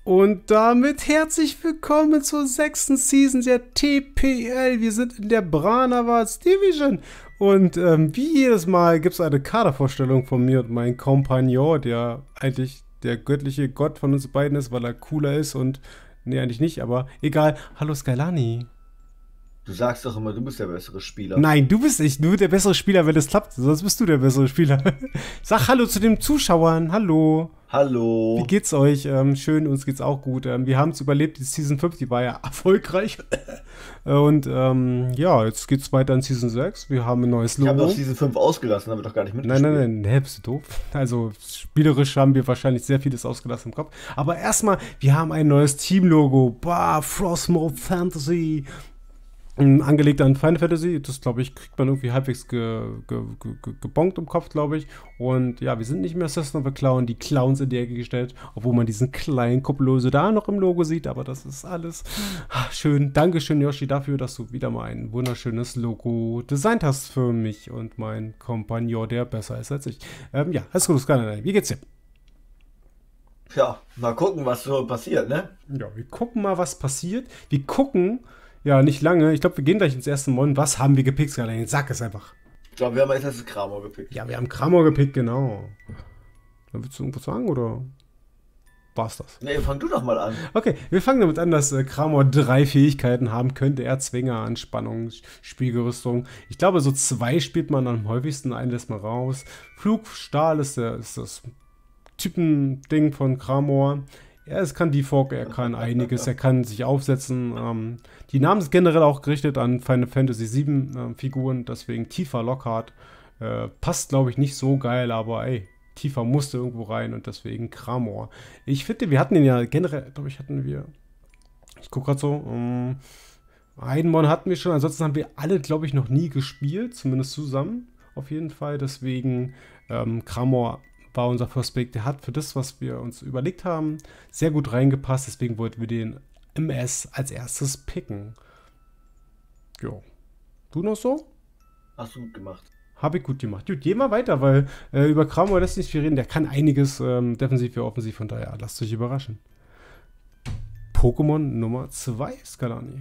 Und damit herzlich willkommen zur 6. Season der TPL. Wir sind in der Branavats Division. Und wie jedes Mal gibt es eine Kadervorstellung von mir und meinem Kompagnon, der eigentlich der göttliche Gott von uns beiden ist, weil er cooler ist und... Nee, eigentlich nicht, aber egal. Hallo Skylani. Du sagst doch immer, du bist der bessere Spieler. Nein, du bist nicht nur der bessere Spieler, wenn es klappt. Sonst bist du der bessere Spieler. Sag Hallo zu den Zuschauern. Hallo. Hallo. Wie geht's euch? Schön, uns geht's auch gut. Wir haben es überlebt. Die Season 5, die war ja erfolgreich. Und ja, jetzt geht's weiter in Season 6. Wir haben ein neues Logo. Ich habe doch Season 5 ausgelassen, haben wir doch gar nicht mitgespielt. Nein, nee, bist du doof. Also spielerisch haben wir wahrscheinlich sehr vieles ausgelassen im Kopf. Aber erstmal, wir haben ein neues Teamlogo. Bah, Frostmourne Fantasy. Angelegt an Final Fantasy, das glaube ich, kriegt man irgendwie halbwegs gebonkt im Kopf, glaube ich. Und ja, wir sind nicht mehr Assassin of the Clown, die Clowns in die Ecke gestellt, obwohl man diesen kleinen Kuppellose da noch im Logo sieht, aber das ist alles schön. Dankeschön, Yoshi, dafür, dass du wieder mal ein wunderschönes Logo designt hast für mich und meinen Kompagnon, der besser ist als ich. Ja, alles gut, wie geht's dir? Ja, mal gucken, was so passiert, ne? Ja, wir gucken mal, was passiert. Wir gucken. Ja, nicht lange. Ich glaube, wir gehen gleich ins erste Mon. Was haben wir gepickt, Skylani? Sag es einfach. Ich glaube, wir haben als erstes Kramor gepickt. Ja, wir haben Kramor gepickt, genau. Dann willst du irgendwas sagen, oder war's das? Nee, fang du doch mal an. Okay, wir fangen damit an, dass Kramor 3 Fähigkeiten haben könnte. Erzwinger, Anspannung, Spielgerüstung. Ich glaube, so 2 spielt man am häufigsten, einen lässt man raus. Flug, Stahl ist das Typending von Kramor. Es kann Defog, er kann einiges, er kann sich aufsetzen. Die Namen sind generell auch gerichtet an Final Fantasy 7 Figuren, deswegen Tifa Lockhart. Passt, glaube ich, nicht so geil, aber ey, Tifa musste irgendwo rein und deswegen Kramor. Ich finde, wir hatten ihn ja generell, glaube ich, ich gucke gerade so, einen Mon hatten wir schon, ansonsten haben wir alle, glaube ich, noch nie gespielt, zumindest zusammen, auf jeden Fall. Deswegen Kramor war unser First Pick. Der hat für das, was wir uns überlegt haben, sehr gut reingepasst. Deswegen wollten wir den MS als erstes picken. Jo. Du noch so? Hast du gut gemacht. Habe ich gut gemacht. Gut, geh mal weiter, weil über Kramor lässt sich viel reden. Der kann einiges defensiv wie offensiv. Von daher, lasst euch überraschen. Pokémon Nummer 2, Skylani.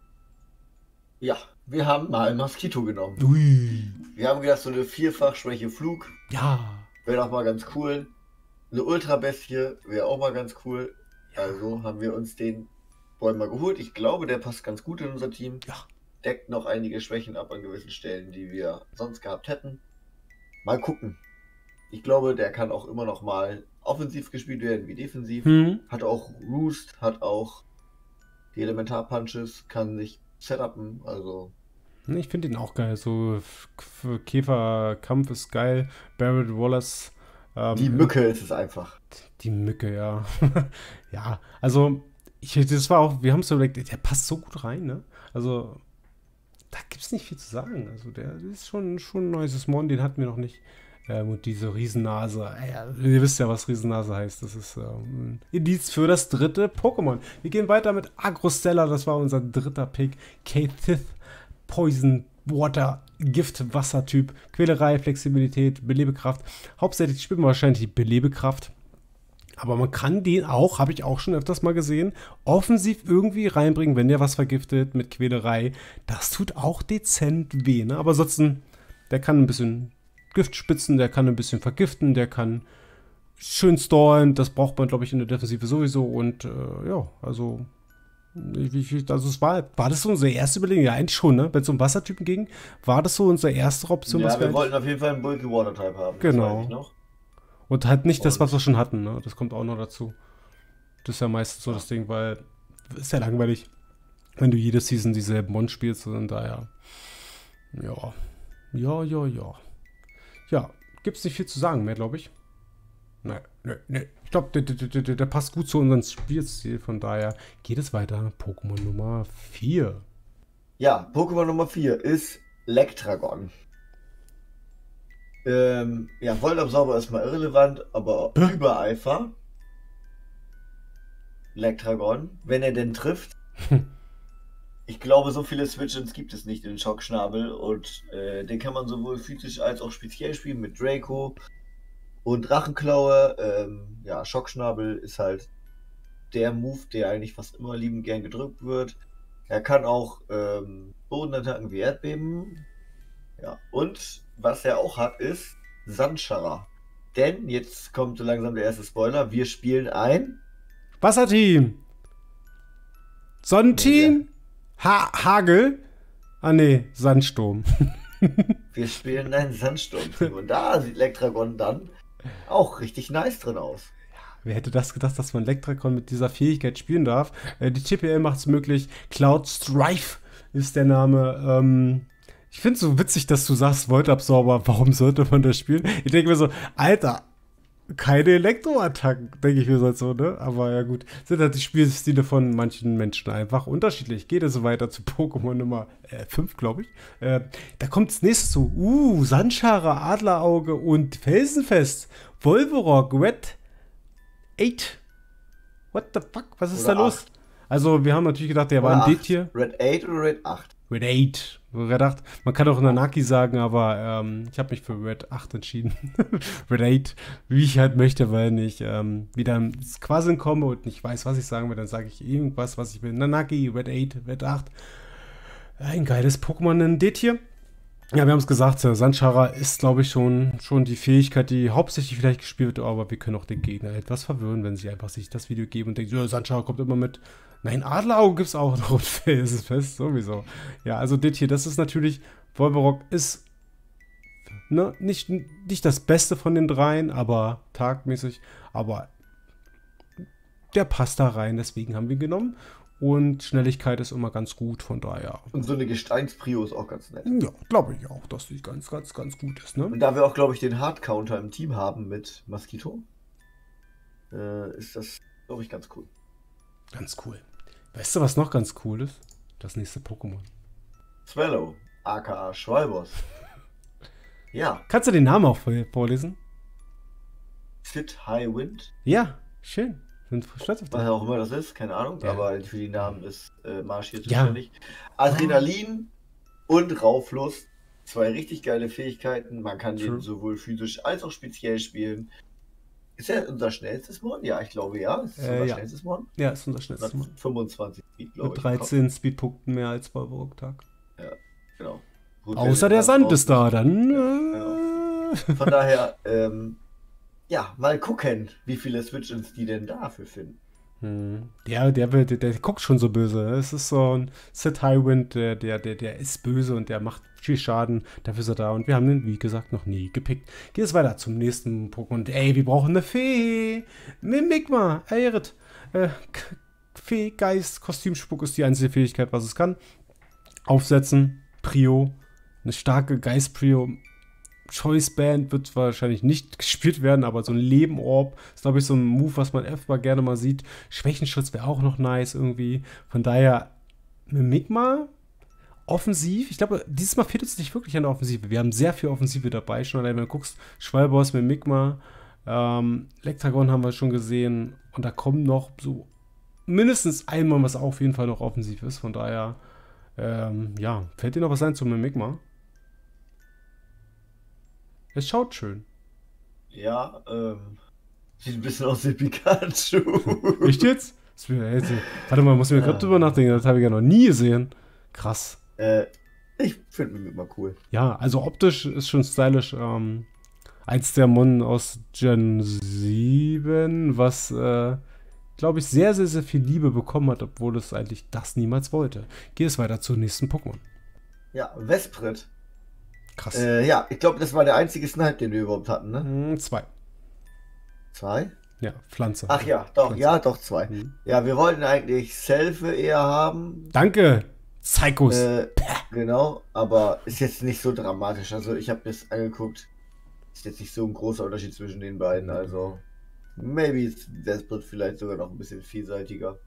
Ja, wir haben mal Mosquito genommen. Ui. Wir haben gedacht, so eine Vierfach-Schwäche Flug. Ja. Wäre doch mal ganz cool. Eine Ultra-Bestie wäre auch mal ganz cool. Also haben wir uns den Boy mal geholt. Ich glaube, der passt ganz gut in unser Team. Ja. Deckt noch einige Schwächen ab an gewissen Stellen, die wir sonst gehabt hätten. Mal gucken. Ich glaube, der kann auch immer noch mal offensiv gespielt werden wie defensiv. Hat auch Roost, hat auch die Elementar-Punches, kann sich setupen, also... Ich finde ihn auch geil. So Käferkampf ist geil. Barrett Wallace. Die Mücke ist es einfach. Die Mücke, ja. Ja, also, das war auch, wir haben es so überlegt, der passt so gut rein, ne? Also, da gibt es nicht viel zu sagen. Also, der ist schon ein neues Mon, den hatten wir noch nicht. Und diese Riesennase. Ja, ihr wisst ja, was Riesennase heißt. Das ist ein Indiz für das dritte Pokémon. Wir gehen weiter mit Agrostella. Das war unser dritter Pick. K-Thith. Poison, Water, Gift, Wassertyp, Quälerei, Flexibilität, Belebekraft. Hauptsächlich spielt man wahrscheinlich die Belebekraft. Aber man kann den auch, habe ich auch schon öfters mal gesehen, offensiv irgendwie reinbringen, wenn der was vergiftet mit Quälerei. Das tut auch dezent weh, ne? Aber ansonsten, der kann ein bisschen Gift spitzen, der kann ein bisschen vergiften, der kann schön stallen. Das braucht man, glaube ich, in der Defensive sowieso. Und ja, also... Also es war das so unsere erste Überlegung? Ja, eigentlich schon, ne? Wenn es um Wassertypen ging, war das so unsere erste Option? Ja, wir wollten auf jeden Fall einen Bulky Water Type haben. Genau. Das weiß ich noch. Und halt nicht das, was wir schon hatten, ne? Das kommt auch noch dazu. Das ist ja meistens so das Ding, weil ist ja langweilig, wenn du jede Season dieselben Mon spielst und daher. Ja. Ja, gibt's nicht viel zu sagen mehr, glaube ich. Nee. Ich glaube, der passt gut zu unserem Spielstil. Von daher geht es weiter. Pokémon Nummer 4. Ja, Pokémon Nummer 4 ist Lektragon. Ja, Voltabsauber ist mal irrelevant, aber Übereifer. Lektragon, wenn er denn trifft. Ich glaube, so viele Switch-Ins gibt es nicht in den Schockschnabel und den kann man sowohl physisch als auch speziell spielen mit Draco und Drachenklaue. Ja, Schockschnabel ist halt der Move, der eigentlich fast immer liebend gern gedrückt wird. Er kann auch Bodenattacken wie Erdbeben. Ja, und was er auch hat, ist Sandscharrer. Denn jetzt kommt so langsam der erste Spoiler. Wir spielen ein Wasserteam. Sonnenteam. Hagel. Ah nee, Sandsturm. Wir spielen ein Sandsturm-Team. Und da sieht Lektragon dann auch richtig nice drin aus. Wer hätte das gedacht, dass man Lektragon mit dieser Fähigkeit spielen darf? Die TPL macht es möglich. Cloud Strife ist der Name. Ich finde es so witzig, dass du sagst, Voltabsorber, warum sollte man das spielen? Ich denke mir so, Alter, keine Elektroattacken, denke ich mir so, ne? Aber ja gut, sind halt die Spielstile von manchen Menschen einfach unterschiedlich. Geht es weiter zu Pokémon Nummer 5, glaube ich. Da kommt das nächste zu. Sandschara, Adlerauge und Felsenfest. Volverock, Red 8. What the fuck? Was ist Oder da los? 8. Also, wir haben natürlich gedacht, der war ein D-Tier. Red 8 oder Red 8? Red 8. Gedacht, man kann auch Nanaki sagen, aber ich habe mich für Red 8 entschieden. Red 8, wie ich halt möchte, weil ich wieder quasi komme und nicht weiß, was ich sagen will, dann sage ich irgendwas, was ich will. Nanaki, Red 8, Red 8. Ein geiles Pokémon in D-Tier. Ja, wir haben es gesagt, Sandschara ist, glaube ich, schon die Fähigkeit, die hauptsächlich vielleicht gespielt wird, aber wir können auch den Gegner etwas verwirren, wenn sie einfach sich das Video geben und denken, Sandschara kommt immer mit. Nein, Adlerauge gibt es auch noch und Felsenfest, sowieso. Ja, also das hier, das ist natürlich, Volverock ist nicht das Beste von den dreien, aber tagmäßig, aber der passt da rein, deswegen haben wir ihn genommen. Und Schnelligkeit ist immer ganz gut, von daher. Und so eine Gesteinsprio ist auch ganz nett. Ja, glaube ich auch, dass die ganz gut ist, ne? Und da wir auch, glaube ich, den Hard-Counter im Team haben mit Mosquito, ist das, glaube ich, ganz cool. Ganz cool. Weißt du, was noch ganz cool ist? Das nächste Pokémon. Swallow, aka Schwalbos. Ja. Kannst du den Namen auch vorlesen? Sid Highwind. Ja, schön. Bin stolz auf Was dich. auch immer das ist, keine Ahnung, Ja. aber für die Namen ist Marsch hier Ja. zuständig. Adrenalin und Rauflust. Zwei richtig geile Fähigkeiten. Man kann True. den sowohl physisch als auch speziell spielen. Ist er unser schnellstes Mon? Ja, ich glaube ja. Ist unser ja. schnellstes Mon? Ja, ist unser schnellstes Mal. 25 Speed, glaube Mit ich. 13 Speedpunkten mehr als Volverock-Tag. Genau. Gut, Außer der Sand ist da, dann. Von daher, ja, mal gucken, wie viele Switch-Ins die denn dafür finden. Der guckt schon so böse. Es ist so ein Sid Highwind, der ist böse und der macht viel Schaden. Dafür ist er da. Und wir haben den, wie gesagt, noch nie gepickt. Geht es weiter zum nächsten Pokémon. Ey, wir brauchen eine Fee. Mimikma, Aerith. Fee, Geist, Kostümspuck ist die einzige Fähigkeit, was es kann. Aufsetzen, Prio. Eine starke Geist-Prio. Choice Band wird wahrscheinlich nicht gespielt werden, aber so ein Leben-Orb ist, glaube ich, so ein Move, was man öfter gerne mal sieht. Schwächenschutz wäre auch noch nice irgendwie. Von daher, Mimikma, offensiv. Ich glaube, dieses Mal fehlt uns nicht wirklich an der Offensive. Wir haben sehr viel Offensive dabei. Schon allein, wenn du guckst, Schwalbos, Mimikma, Lektragon haben wir schon gesehen. Und da kommt noch so mindestens einmal, was auf jeden Fall noch offensiv ist. Von daher, ja, fällt dir noch was ein zu Mimikma? Es schaut schön. Ja, sieht ein bisschen aus wie Pikachu. Echt jetzt? Warte mal, muss ich mir gerade drüber nachdenken. Das habe ich ja noch nie gesehen. Krass. Ich finde ihn immer cool. Ja, also optisch ist schon stylisch. Eins der Mon aus Gen 7, was, glaube ich, sehr, sehr, sehr viel Liebe bekommen hat, obwohl es eigentlich das niemals wollte. Geht es weiter zum nächsten Pokémon. Ja, Vesprit. Krass. Ja, ich glaube, das war der einzige Snipe, den wir überhaupt hatten, ne? 2. 2? Ja, Pflanze. Ach ja, doch, Pflanze. ja, doch 2. Mhm. Ja, wir wollten eigentlich Selfie eher haben. Danke, Psychos. Genau, aber ist jetzt nicht so dramatisch. Also ich habe das angeguckt. Ist jetzt nicht so ein großer Unterschied zwischen den beiden. Also maybe ist Vesprit vielleicht sogar noch ein bisschen vielseitiger.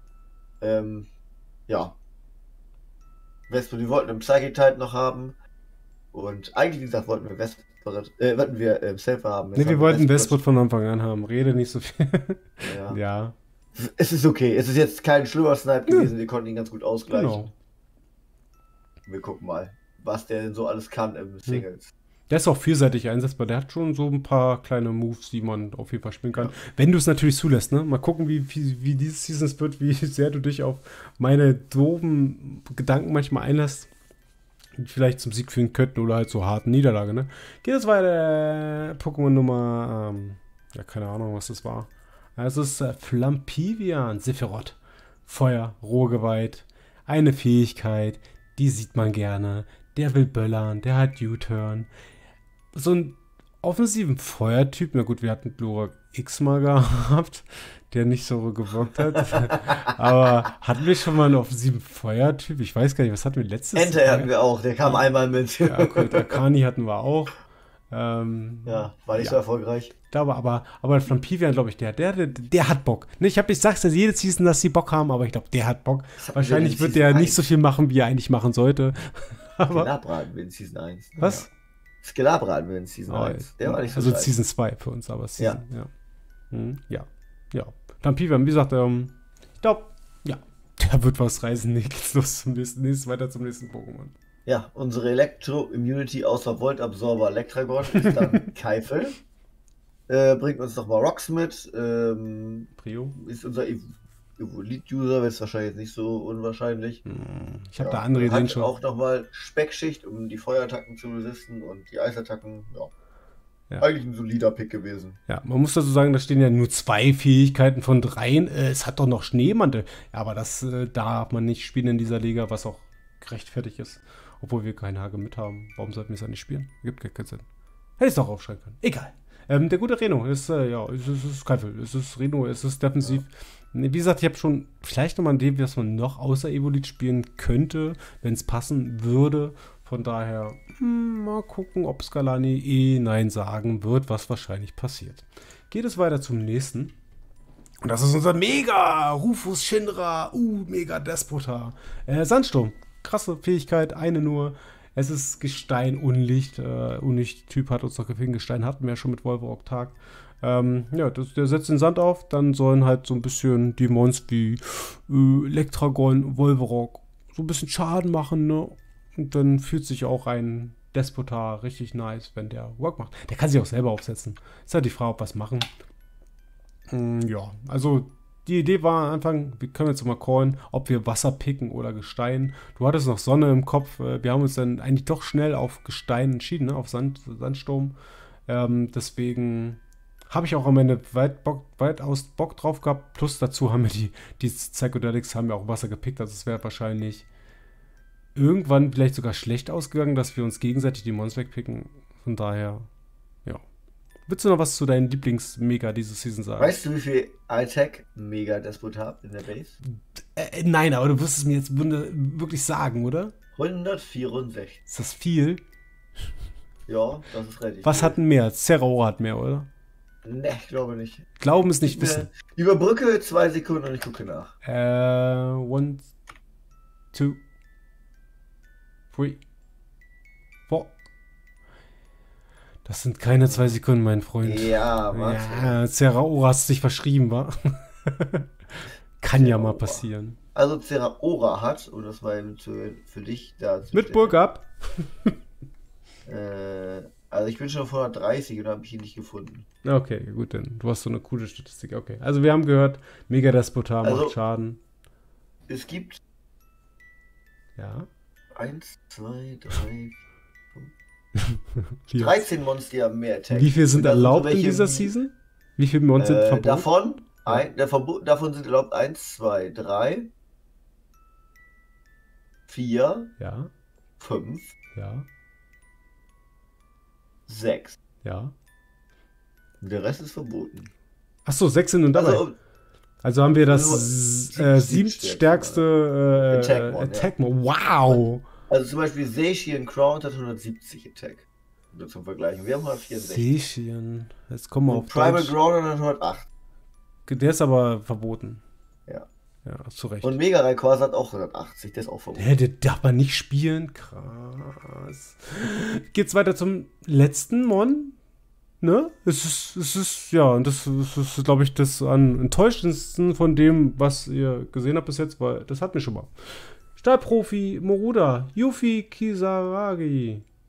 Ja. Vesprit, wir wollten einen Psychic-Type noch haben. Und eigentlich, wie gesagt, wollten wir Selfie haben. Ne, wir wollten Vesprit von Anfang an haben. Rede nicht so viel. Ja. Ja. Es ist okay. Es ist jetzt kein schlimmer Snipe gewesen. Wir konnten ihn ganz gut ausgleichen. Genau. Wir gucken mal, was der denn so alles kann im Singles. Der ist auch vielseitig einsetzbar. Der hat schon so ein paar kleine Moves, die man auf jeden Fall spielen kann. Ja. Wenn du es natürlich zulässt, ne? Mal gucken, wie dieses Season es wird, wie sehr du dich auf meine doofen Gedanken manchmal einlässt, die vielleicht zum Sieg führen könnten oder halt zur harten Niederlage, ne? Geht es weiter. Pokémon Nummer, ja, keine Ahnung, was das war. Es ist Flampivian, Sephiroth. Feuer, Rohrgeweiht. Eine Fähigkeit, die sieht man gerne. Der will böllern, der hat U-Turn. So einen offensiven Feuertyp, na gut, wir hatten Glurak X mal gehabt, der nicht so gewirkt hat. Aber hatten wir schon mal einen offensiven Feuertyp? Ich weiß gar nicht, was hatten wir letztes Jahr? Ente hatten wir auch, der kam einmal mit. Ja, gut, Akani hatten wir auch. Ja, war nicht so erfolgreich. Ich glaube, aber Flampivian, glaube ich, der hat Bock. Ne, ich sag's ja jede Season, dass sie Bock haben, aber ich glaube, der hat Bock. Wahrscheinlich wird der nicht so viel machen, wie er eigentlich machen sollte. Skeletor hatten wir in Season 1. Was? Ja. Skeletor hatten wir in Season 1. Der war nicht so Also scheiße. Season 2 für uns, aber Season, ja. Ja. Flampivian, wie gesagt, ich glaube, ja, der wird was reißen. Nee, geht's los weiter zum nächsten Pokémon. Ja, unsere Elektro-Immunity außer Volt-Absorber Elektragon ist dann Keifel. Bringt uns nochmal Rocks mit. Prio. Ist unser Evolit-User, wird es wahrscheinlich nicht so unwahrscheinlich. Ich habe da andere Ideen schon. Auch nochmal Speckschicht, um die Feuerattacken zu resisten und die Eisattacken. Ja. Eigentlich ein solider Pick gewesen. Ja, man muss dazu sagen, da stehen ja nur 2 Fähigkeiten von 3. Es hat doch noch Schneemantel. Ja, aber das darf man nicht spielen in dieser Liga, was auch gerechtfertigt ist. Obwohl wir keine Hage mit haben. Warum sollten wir es ja nicht spielen? Gibt gar keinen Sinn. Hätte ich es doch aufschreiben können. Egal. Der gute Reno ist, es ist Keifel. Es ist Reno, es ist defensiv. Ja. Wie gesagt, ich habe schon vielleicht nochmal ein Idee, was man noch außer Evolit spielen könnte, wenn es passen würde. Von daher, mal gucken, ob Skalani Nein sagen wird, was wahrscheinlich passiert. Geht es weiter zum nächsten. Und das ist unser Mega Rufus Shinra, Mega Despota. Sandsturm. Krasse Fähigkeit, eine nur. Es ist Gestein, Unlicht. Unlicht-Typ hat uns noch gefehlt. Gestein hatten wir ja schon mit Volvorok Tag. Der setzt den Sand auf. Dann sollen halt so ein bisschen die Mons wie Elektragon, Volvorok so ein bisschen Schaden machen, ne? Und dann fühlt sich auch ein Despota richtig nice, wenn der Work macht. Der kann sich auch selber aufsetzen. Ist halt die Frage, ob wir es machen. Ja, also die Idee war am Anfang, wir können jetzt mal callen, ob wir Wasser picken oder Gestein. Du hattest noch Sonne im Kopf. Wir haben uns dann eigentlich doch schnell auf Gestein entschieden, ne? Auf Sandsturm. Deswegen habe ich auch am Ende weitaus Bock drauf gehabt. Plus dazu haben wir die Psychedelics haben ja auch Wasser gepickt. Also es wäre wahrscheinlich irgendwann vielleicht sogar schlecht ausgegangen, dass wir uns gegenseitig die Monster wegpicken. Von daher, ja. Willst du noch was zu deinen Lieblings-Mega diese Season sagen? Weißt du, wie viel Attack Mega Despot habt in der Base? Nein, aber du wirst es mir jetzt wirklich sagen, oder? 164. Ist das viel? Ja, das ist relativ Was viel. hat mehr? Zeraora hat mehr, oder? Ne, ich glaube nicht. Glauben ist nicht wissen. Überbrücke 2 Sekunden und ich gucke nach. 1, 2, 3, 4. Das sind keine 2 Sekunden, mein Freund. Ja, was? Ja, Zeraora hast dich verschrieben, wa? Kann ja mal passieren. Also Zeraora hat, und das war für dich da. Mit Burgab. Also ich bin schon auf 130 und habe ich ihn nicht gefunden. Okay, gut, dann. Du hast so eine coole Statistik. Okay, also wir haben gehört, Mega Despota macht Schaden. Es gibt 1, 2, 3, 13 Monster, die haben mehr Attack. Wie viel sind erlaubt in dieser Season? Wie viele Monster sind verboten? Davon sind erlaubt 1, 2, 3, 4, 5, 6. Ja. Der Rest ist verboten. Achso, 6 sind nun dabei. Also haben wir das 7. stärkste Attack-Mod. Wow! Also zum Beispiel Seishian Crown hat 170 Attack. Nur zum Vergleichen. Wir haben 164. Seishian. Jetzt kommen wir auf Primal Ground hat 108. Der ist aber verboten. Ja. Ja, zu Recht. Und Mega Rayquaza hat auch 180. Der ist auch verboten. Der darf man nicht spielen. Krass. Geht's weiter zum letzten Mon? Ne? Es ist, ja, und das ist, glaube ich, das am enttäuschendsten von dem, was ihr gesehen habt bis jetzt, weil das hatten wir schon mal. Stahlprofi Moruda, Yuffie Kisaragi.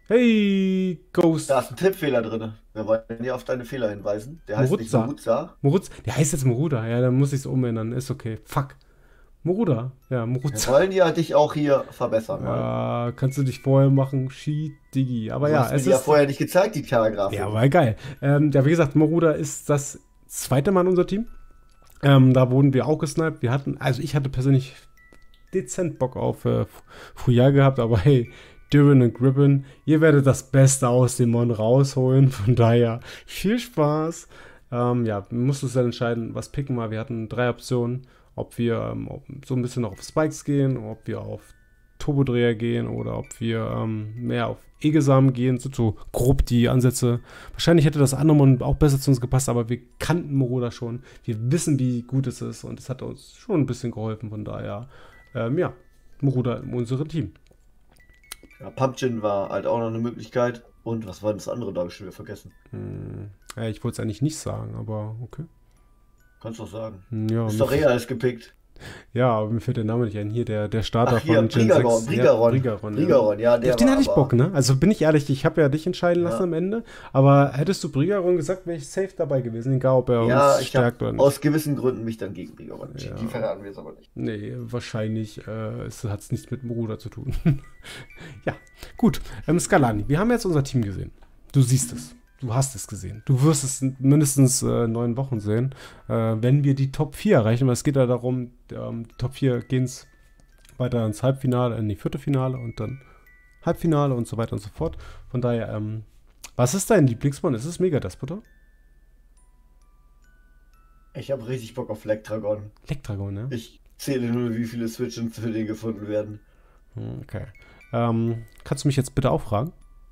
Hey, Ghost. Da ist ein Tippfehler drin. Wir wollen hier auf deine Fehler hinweisen. Der heißt nicht Moruzza. Moruzza. Moruz, der heißt jetzt Moruda. Ja, dann muss ich es umändern. Ist okay. Fuck. Moruda. Ja, Wir Moruzza. wollen ja dich auch hier verbessern. Mann. Ja, kannst du dich vorher machen. Shit, Diggi. Aber Du ja, hast mir es die ja ist. vorher nicht gezeigt, die Paragraphen. Ja, war geil. Ja, wie gesagt, Moruda ist das zweite Mal in unser Team. Da wurden wir auch gesniped. Also ich hatte persönlich dezent Bock auf Fouillard gehabt, aber hey, Durin und Gribbon, ihr werdet das Beste aus dem Mon rausholen. Von daher viel Spaß. Ja, wir mussten uns dann entscheiden, was picken wir. Wir hatten 3 Optionen, ob wir so ein bisschen noch auf Spikes gehen, ob wir auf Turbodreher gehen oder ob wir mehr auf Egesamen gehen, so grob die Ansätze. Wahrscheinlich hätte das Anomon auch besser zu uns gepasst, aber wir kannten Moroda schon. Wir wissen, wie gut es ist und es hat uns schon ein bisschen geholfen. Von daher, ja, Moroda in unserem Team. Ja, Pumpkin war halt auch noch eine Möglichkeit. Und was war denn das andere? Da habe ich schon wieder vergessen. Ja, ich wollte es eigentlich nicht sagen, aber okay. Kannst doch sagen. Ja, Ist doch alles gepickt. ja, aber mir fällt der Name nicht ein. Hier, der Starter Ach, hier, von Gen 6. Brigaron. Ja, Brigaron, ja, der auf den war hatte ich aber- Bock, ne? Also bin ich ehrlich, ich habe ja dich entscheiden lassen Ja. am Ende. Aber hättest du Brigaron gesagt, wäre ich safe dabei gewesen, egal ob er Ja, uns ich habe stärkt oder nicht. aus gewissen Gründen mich dann gegen Brigaron entschieden. Ja. Die verraten wir jetzt aber nicht. Nee, wahrscheinlich hat es nichts mit Moruda zu tun. Ja, gut. Skalani, wir haben jetzt unser Team gesehen. Du siehst es. Du hast es gesehen. Du wirst es in mindestens 9 Wochen sehen, wenn wir die Top 4 erreichen. Weil es geht ja darum, die Top 4 gehen weiter ins Halbfinale, in die Viertelfinale und dann Halbfinale und so weiter und so fort. Von daher, was ist dein Lieblingsmon? Ist es Mega Despoter? Ich habe richtig Bock auf Lektragon. Lektragon, ne? Ich zähle nur, wie viele Switch-Ins für den gefunden werden. Okay. Kannst du mich jetzt bitte auch fragen?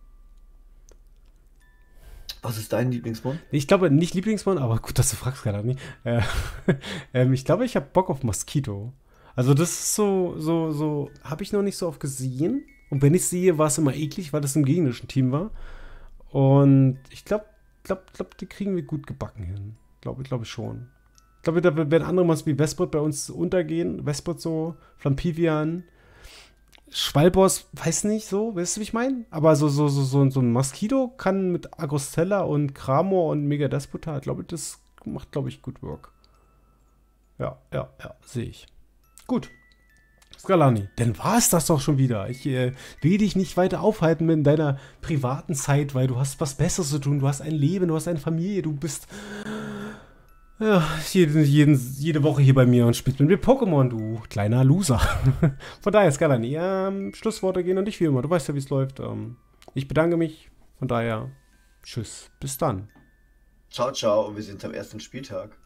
Was ist dein Lieblingsmon? Ich glaube nicht Lieblingsmon, aber gut, dass du fragst, Galani. Ich glaube, ich habe Bock auf Mosquito. Also das ist so, habe ich noch nicht so oft gesehen. Und wenn ich sehe, war es immer eklig, weil das im gegnerischen Team war. Und ich glaube, die kriegen wir gut gebacken hin. Glaube ich schon. Ich glaube, da werden andere Mons wie Vesprit bei uns untergehen. Vesprit so, Flampivian, Schwalbos, weiß nicht so, weißt du, wie ich meine? Aber so ein Mosquito kann mit Agrostella und Kramor und Mega Despota, glaube ich, das macht, glaube ich, gut Work. Ja, sehe ich. Gut. Skalani, dann war es das doch schon wieder. Ich will dich nicht weiter aufhalten in deiner privaten Zeit, weil du hast was Besseres zu tun. Du hast ein Leben, du hast eine Familie, du bist ja, jede Woche hier bei mir und spielst mit mir Pokémon, du kleiner Loser. Von daher, Skalani, Schlussworte gehen an dich wie immer. Du weißt ja, wie es läuft. Ich bedanke mich. Von daher, tschüss. Bis dann. Ciao, ciao. Und wir sind am ersten Spieltag.